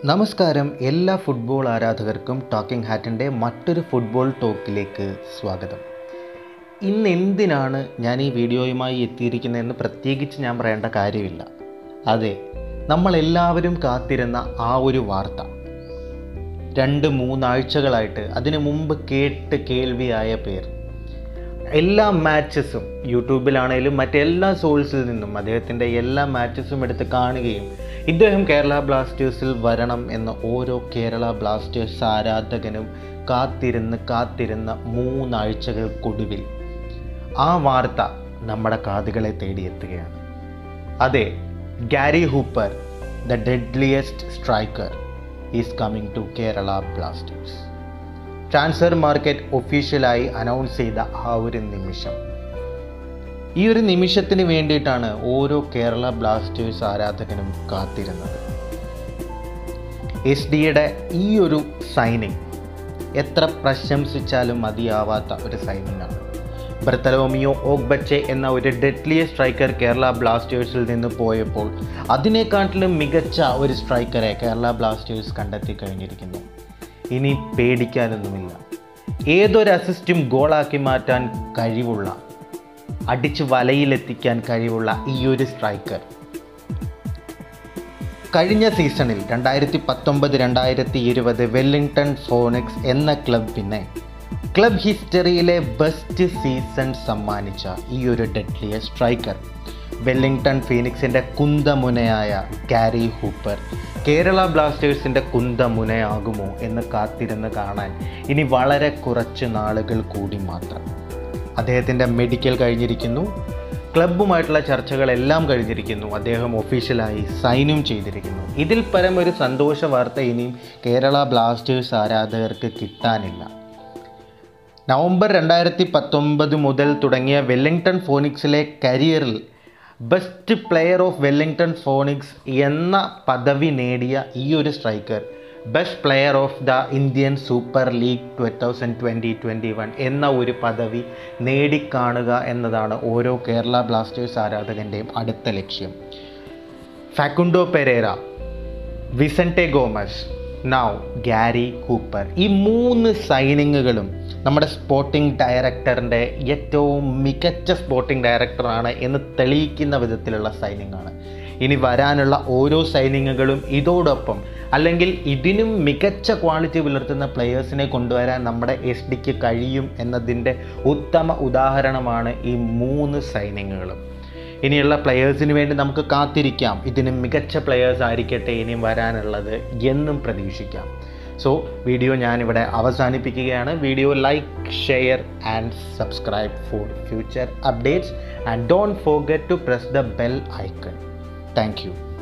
നമസ്കാരം എല്ലാ football ആരാധകർക്കും talking ഹാറ്റിൻ്റെ മറ്റൊരു ഫുട്ബോൾ ടോക്കിലേക്ക് സ്വാഗതം. ഇന്ന് എന്തിനാണ് ഞാൻ ഈ വീഡിയോയുമായി എത്തിയിരിക്കുന്നതെന്ന് പ്രത്യേകിച്ച് ഞാൻ പറയേണ്ട കാര്യമില്ല. അതെ, നമ്മളെല്ലാവരും കാത്തിരുന്ന ആ ഒരു വാർത്ത 2-3 ആഴ്ചകളായിട്ട് അതിനു മുമ്പ് കേൾവിയായ പേർ. എല്ലാ മാച്ചസും യൂട്യൂബിലാണേലും മറ്റെല്ലാ സോഴ്സിൽ നിന്നും അദ്ദേഹത്തിൻ്റെ എല്ലാ മാച്ചസും എടുത്ത് കാണുകയും ഇദ്ദേഹം കേരള ബ്ലാസ്റ്റേഴ്സിൽ വരണം എന്ന ഓരോ കേരള ബ്ലാസ്റ്റേഴ്സ് ആരാധകനും കാത്തിരുന്ന് 3 ആഴ്ചകൾക്കൊടുവിൽ ആ വാർത്ത നമ്മുടെ കാതുകളെ തേടിയെത്തുകയാണ്. അതെ, Gary Hooper, the deadliest striker, is coming to Kerala Blasters. Transfer market ഒഫീഷ്യലായി അനൗൺസ് ചെയ്ത ആ ഒരു നിമിഷം, ഈ ഒരു നിമിഷത്തിന് വേണ്ടിയിട്ടാണ് ഓരോ കേരള ബ്ലാസ്റ്റേഴ്സ് ആരാധകനും കാത്തിരുന്നത്. SD-യുടെ ഈ ഒരു സൈനിങ് എത്ര പ്രശംസിച്ചാലും മതിയാവാത്ത ഒരു സൈനിങ്ങാണ്. ബർത്തലോമിയോ ഓഗ്ബച്ചെ എന്ന ഒരു ഡെഡ്ലിയ സ്ട്രൈക്കർ കേരള ബ്ലാസ്റ്റേഴ്സിൽ നിന്ന് പോയപ്പോൾ അതിനേക്കാട്ടിലും മികച്ച ഒരു സ്ട്രൈക്കറെ കേരള ബ്ലാസ്റ്റേഴ്സ് കണ്ടെത്തി കഴിഞ്ഞിരിക്കുന്നു. ഇനി പേടിക്കാനൊന്നുമില്ല. ഏതൊരു അസിസ്റ്റും ഗോളാക്കി മാറ്റാൻ കഴിവുള്ള, അടിച്ച് വലയിലെത്തിക്കാൻ കഴിവുള്ള ഈ ഒരു സ്ട്രൈക്കർ കഴിഞ്ഞ സീസണിൽ 2019-2020 വെല്ലിംഗ്ടൺ ഫോണിക്സ് എന്ന ക്ലബിനെ ക്ലബ് ഹിസ്റ്ററിയിലെ ബെസ്റ്റ് സീസൺ സമ്മാനിച്ച ഈ ഒരു ഡെഡ്ലിയ സ്ട്രൈക്കർ, വെല്ലിംഗ്ടൺ ഫീനിക്സിൻ്റെ കുന്തമുനയായ ഗാരി ഹൂപ്പർ കേരള ബ്ലാസ്റ്റേഴ്സിൻ്റെ കുന്തമുനയാകുമോ എന്ന് കാത്തിരുന്ന് കാണാൻ ഇനി വളരെ കുറച്ച് നാളുകൾ കൂടി മാത്രം. അദ്ദേഹത്തിൻ്റെ മെഡിക്കൽ കഴിഞ്ഞിരിക്കുന്നു, ക്ലബ്ബുമായിട്ടുള്ള ചർച്ചകളെല്ലാം കഴിഞ്ഞിരിക്കുന്നു, അദ്ദേഹം ഒഫീഷ്യലായി സൈനും ചെയ്തിരിക്കുന്നു. ഇതിൽ പരം ഒരു സന്തോഷ വാർത്ത ഇനിയും കേരള ബ്ലാസ്റ്റേഴ്സ് ആരാധകർക്ക് കിട്ടാനില്ല. നവംബർ 2019 മുതൽ തുടങ്ങിയ വെല്ലിംഗ്ടൺ ഫോണിക്സിലെ കരിയറിൽ best player of Wellington Phoenix എന്ന പദവി നേടിയ ഈ ഒരു striker best player of the Indian Super League 2020-21 എന്ന ഒരു പദവി നേടിക്കാണുക എന്നതാണ് ഓരോ കേരള ബ്ലാസ്റ്റേഴ്സ് ആരാധകൻ്റെയും അടുത്ത ലക്ഷ്യം. Facundo Pereyra, Vicente Gomez, now Gary Hooper, ഈ 3 സൈനിങ്ങുകളും നമ്മുടെ സ്പോർട്ടിംഗ് ഡയറക്ടറിൻ്റെ ഏറ്റവും മികച്ച സ്പോർട്ടിംഗ് ഡയറക്ടറാണ് എന്ന് തെളിയിക്കുന്ന വിധത്തിലുള്ള സൈനിങ്ങാണ്. ഇനി വരാനുള്ള ഓരോ സൈനിങ്ങുകളും ഇതോടൊപ്പം അല്ലെങ്കിൽ ഇതിനും മികച്ച ക്വാളിറ്റി പുലർത്തുന്ന പ്ലെയേഴ്സിനെ കൊണ്ടുവരാൻ നമ്മുടെ SD-ക്ക് കഴിയും എന്നതിൻ്റെ ഉത്തമ ഉദാഹരണമാണ് ഈ 3 സൈനിങ്ങുകളും. ഇനിയുള്ള പ്ലെയേഴ്സിന് വേണ്ടി നമുക്ക് കാത്തിരിക്കാം. ഇതിന് മികച്ച പ്ലെയേഴ്സ് ആയിരിക്കട്ടെ ഇനിയും വരാനുള്ളത് എന്നും പ്രതീക്ഷിക്കാം. സോ വീഡിയോ ഞാനിവിടെ അവസാനിപ്പിക്കുകയാണ്. Video like, share and subscribe for future updates and don't forget to press the bell icon. Thank U.